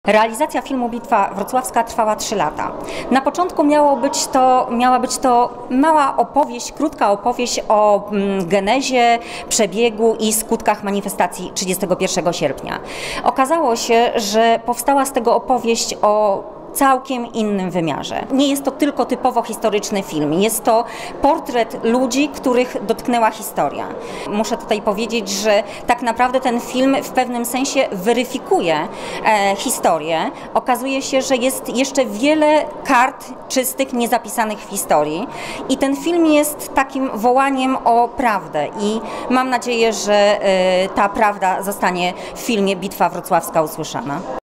Realizacja filmu Bitwa Wrocławska trwała 3 lata. Na początku miała być to mała opowieść, krótka opowieść o genezie, przebiegu i skutkach manifestacji 31 sierpnia. Okazało się, że powstała z tego opowieść o całkiem innym wymiarze. Nie jest to tylko typowo historyczny film, jest to portret ludzi, których dotknęła historia. Muszę tutaj powiedzieć, że tak naprawdę ten film w pewnym sensie weryfikuje historię. Okazuje się, że jest jeszcze wiele kart czystych, niezapisanych w historii i ten film jest takim wołaniem o prawdę i mam nadzieję, że ta prawda zostanie w filmie Bitwa Wrocławska usłyszana.